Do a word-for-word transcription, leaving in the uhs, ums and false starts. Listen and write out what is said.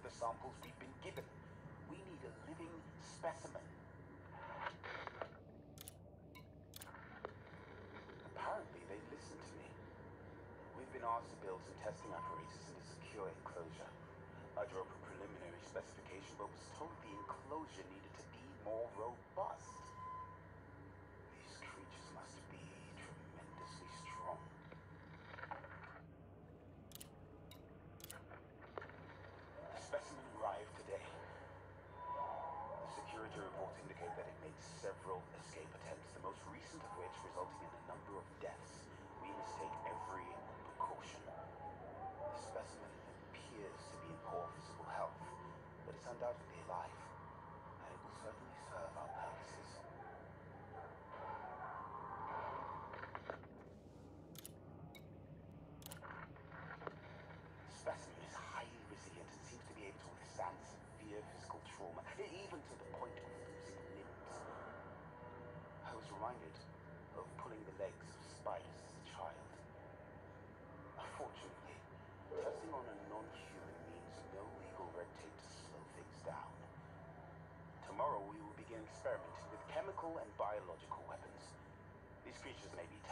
the samples we've been given. We need a living specimen. Apparently, they listened to me. We've been asked to build some testing apparatus in a secure enclosure. I drew up a preliminary specification, but was told the enclosure needed to be more robust. These creatures must be tremendously strong. The specimen arrived today. The security reports indicate that it made several escape attempts, the most recent of which resulting in a number of deaths. We must take every precaution. The specimen appears to be in poor physical health, but it's undoubtedly alive, and it will certainly serve our purposes. The specimen is highly resilient and seems to be able to withstand severe physical trauma, even to the point of losing limbs. I was reminded of pulling the legs of spiders as a child. Unfortunately, testing on a non-human means no legal red tape to slow things down. Tomorrow we will begin experimenting with chemical and biological weapons. These creatures may be